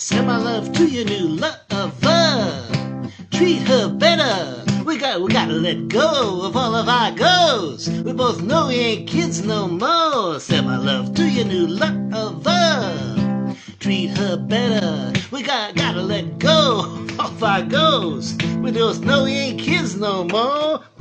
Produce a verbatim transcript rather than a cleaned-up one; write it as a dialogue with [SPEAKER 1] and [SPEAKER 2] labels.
[SPEAKER 1] Send my love to your new lover. Treat her better. We got, we gotta let go of all of our goals. We both know we ain't kids no more. Send my love to your new lover. Treat her better. We got, gotta let go of all of our goals. We both know we ain't kids no more.